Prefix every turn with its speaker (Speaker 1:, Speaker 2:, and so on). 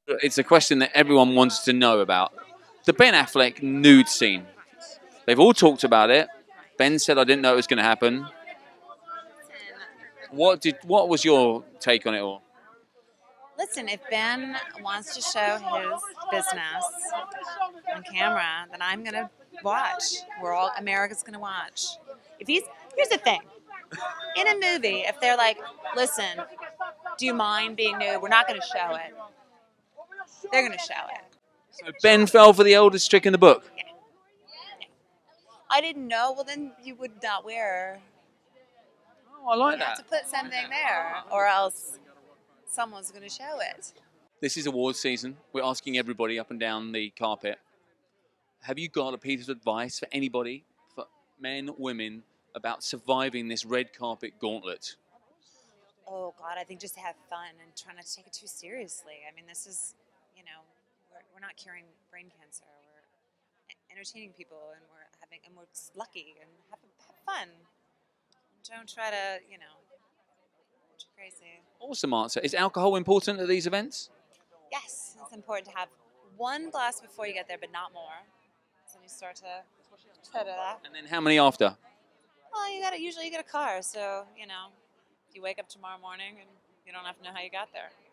Speaker 1: It's a question that everyone wants to know about. The Ben Affleck nude scene. They've all talked about it. Ben said, I didn't know it was going to happen. What was your take on it all?
Speaker 2: Listen, if Ben wants to show his business on camera, then I'm gonna watch. America's gonna watch. Here's the thing. In a movie, if they're like, listen, do you mind being nude? We're not gonna show it. They're gonna show it.
Speaker 1: So Ben fell for the oldest trick in the book.
Speaker 2: Yeah. I didn't know. Well, then you would not wear.
Speaker 1: Oh, I like
Speaker 2: You have
Speaker 1: that.
Speaker 2: to put something there, or else someone's gonna show it.
Speaker 1: This is awards season. We're asking everybody up and down the carpet. Have you got a piece of advice for anybody, for men, women, about surviving this red carpet gauntlet?
Speaker 2: Oh God, I think just to have fun and try not to take it too seriously. I mean, this is, we're not curing brain cancer. We're entertaining people, and we're lucky and have fun. Don't try to, too crazy.
Speaker 1: Awesome answer. Is alcohol important at these events?
Speaker 2: Yes, it's important to have one glass before you get there, but not more. So you start to ta-da.
Speaker 1: And then how many after?
Speaker 2: Well, usually you get a car, so if you wake up tomorrow morning and you don't have to know how you got there.